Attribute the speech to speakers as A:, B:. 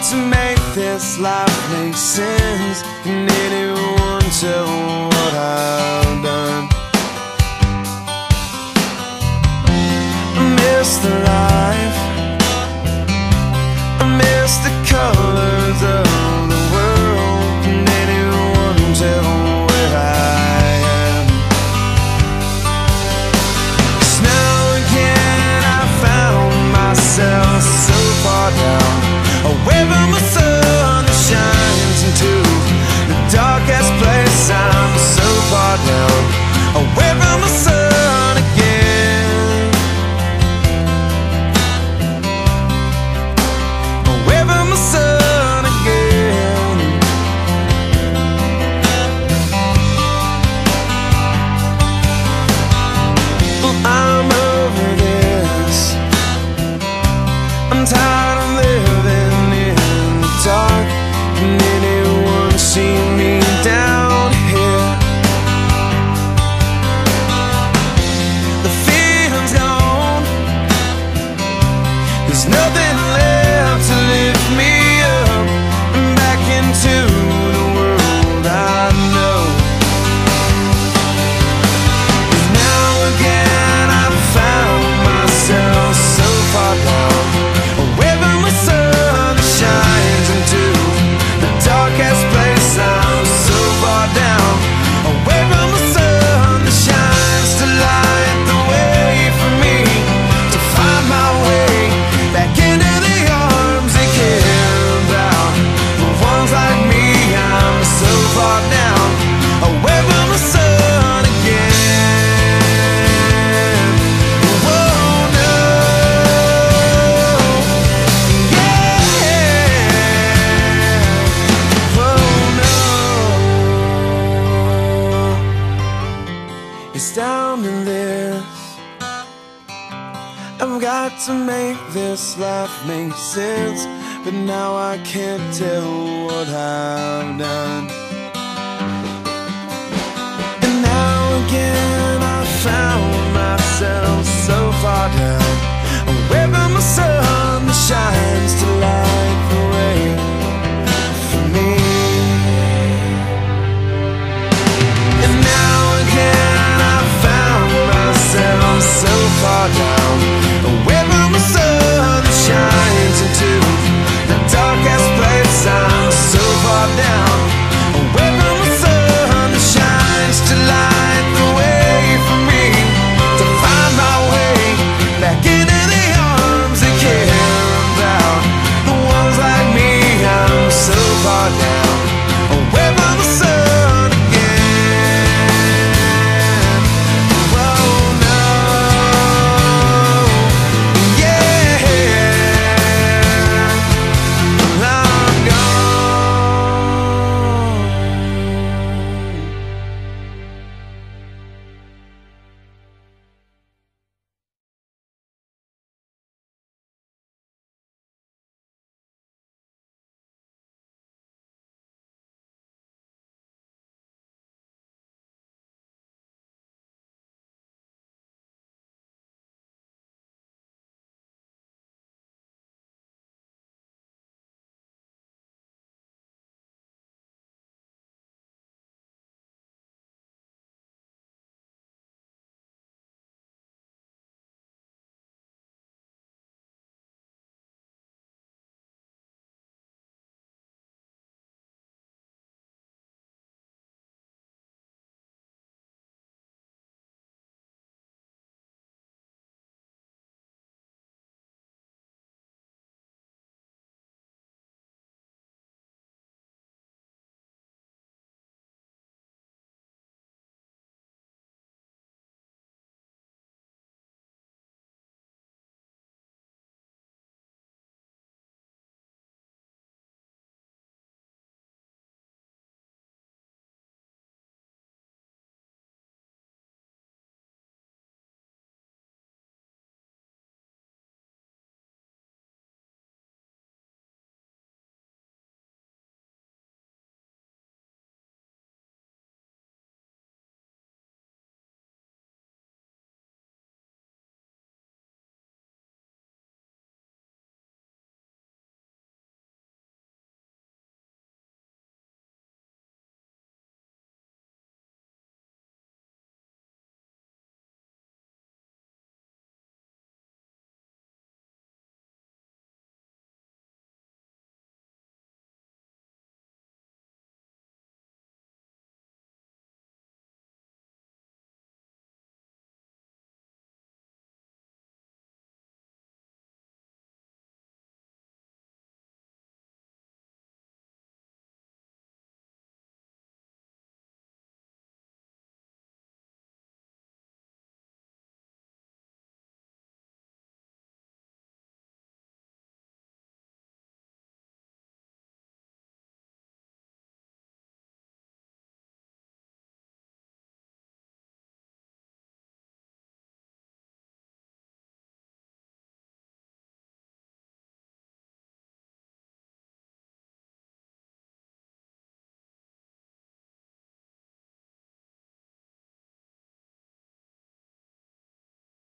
A: to make this life make sense. Can anyone tell what I've done? I miss the life, I miss the colors of the world. Can anyone tell where I am? 'Cause now again I found myself so far down, away from the sun that shines into the darkest place. I'm so far down, away from the sun again, away from the sun again. Well, I'm over this, I'm tired of living in the dark. Can anyone see me down here? The feeling's gone, there's nothing left to lift me up and back into the world I know. 'Cause now again I've found myself so far down, away from the sun that shines into the darkest place. I'm so far down, away from the sun that shines to light the way for me to find my way back into the arms that care about the ones like me. I'm so far down, away from the sun again. Whoa, no, yeah, whoa, no. It's down to this, I've got to make this life make sense, but now I can't tell what I've done. And now again